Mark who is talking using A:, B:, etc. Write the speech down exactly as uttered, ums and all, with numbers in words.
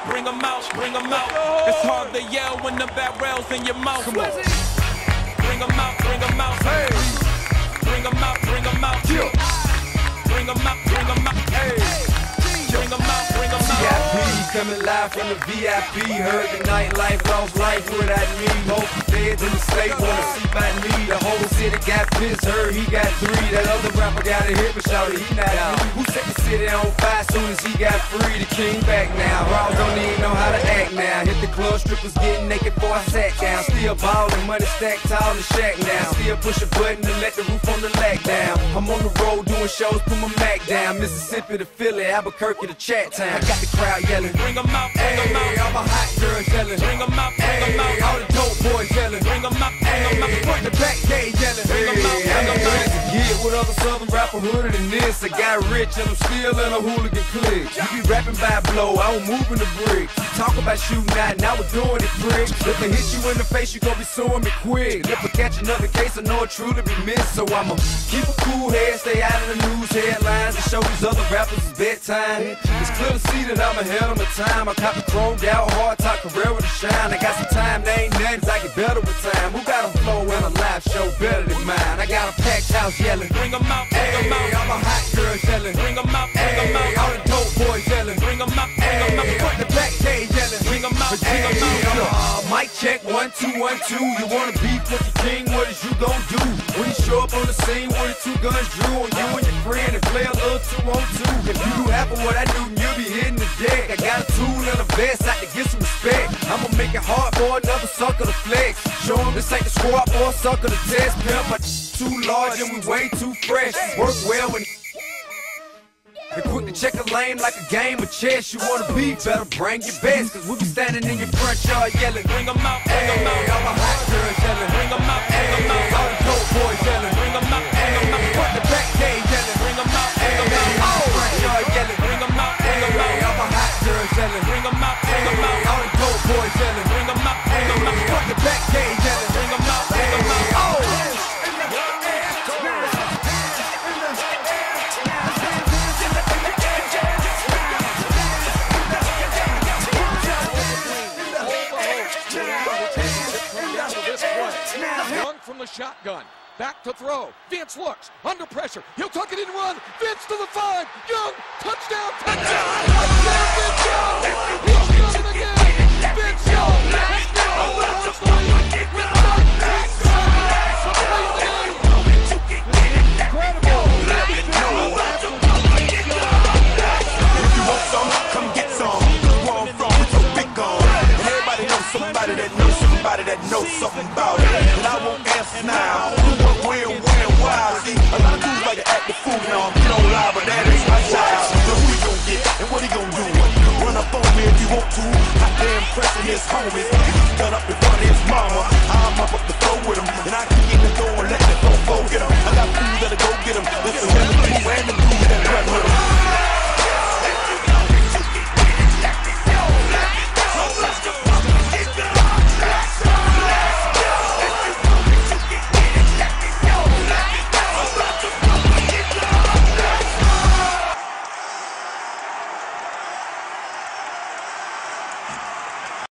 A: bring them out, bring them out. It's hard to yell when the barrel's in your mouth. Come on. Bring them out, bring them out. Hey. Bring them out, bring them out. Bring them out, bring them out. Hey. Bring them out, bring them out.
B: V I P coming live from the V I P. Heard the nightlife, lost life without me. Most feds in the state wanna see my knee. The whole city got pissed, heard he got three. That other rapper got a hit, but shouted he not out. Who set the city on fire soon as he got free? The king back now. Raws don't even know how to act now. Hit the club, strippers getting naked before I sat down. Still ballin', money stacked tall in the shack now. Still push a button to let the roof on the lack down. I'm on the road doing shows, put my Mac down. Mississippi to Philly, Albuquerque to Chat Town. I got the crowd yelling,
A: bring them out, bring them out.
B: All my hot girls yelling,
A: bring them out, bring them out.
B: All the dope boys yelling,
A: bring them out, bring them out.
B: Front the back gate yelling,
A: bring them out, bring them out.
B: Get with other southern rapper hooded than this. I got rich and I'm still in a hooligan clique. You be rapping by blow, I don't move in the brick. Talk about shooting out, now we're doing it prick. If I hit you in the face, you gon' be suing me quick. If I catch another case, I know it truly be missed. So I'ma keep a cool head, stay out of the news headlines, and show these other rappers it's bedtime. It's clear to see that I'm ahead of my time. I cop the chromed out, hard top career with a shine. I got some time, they ain't nothing, I get better with time. Who got a flow and a live show better than mine? I got a packed house yelling,
A: bring them out, bring them out.
B: All my hot girls yelling,
A: bring them out, bring them out.
B: All the dope boys yelling,
A: bring them out, bring them out.
B: Front the back gate yelling,
A: bring them out, bring them out.
B: Uh, mic check, one, two, one, two. You wanna beef with the king, what is you gon' do? When you show up on the scene with the two guns drew on you and your friend and play a little two on two. If you do half of what I do, you'll be hitting the deck. I got a tool and a vest, I can get some respect. I'ma make it hard for another sucker to flex. Show him this ain't the squad for a sucker to test. Pimp, my too large and we way too fresh. Work well when and quick to check a lane like a game of chess. You wanna be better, bring your best. Cause we be standing in your front yard yelling,
A: bring them out, bring them out.
B: All my hot girls yelling,
A: bring them out, bring them out.
B: All the dope boys yelling,
A: bring them out, bring them out.
B: Front the back gate yelling,
A: bring them out, bring them out.
B: Front yard yelling,
A: bring them out, bring them out.
B: All my hot girls yelling,
A: bring them out, bring them out.
B: All the dope boys yelling,
A: bring them out, bring them out.
B: Front the back gate yelling,
A: bring them out, bring them out.
B: Oh!
C: Young from the shotgun, back to throw. Vince looks, under pressure. He'll tuck it in and run. Vince to the five. Young, touchdown, touchdown. Vince Young, he's done it again. Vince Young has now lost the lead with nineteen seconds to play in the game. Incredible.
D: If you want some, come get some. Where I'm from, it's a big gun. And everybody knows somebody that knows somebody that knows something about it. And I won't answer now. Who, what, where, when, why? See, a lot of dudes like to act the fool now. You don't lie, but that is my child. So who he gon' get and what he gon' do? Run up on me if you want to. Hot damn pressing his homies. He's done up in front of his mama. I'm up up the floor with him. And I can get the door and let the floor go get him. I got fools that'll go get him. Listen, when the crew and the crew that run with him.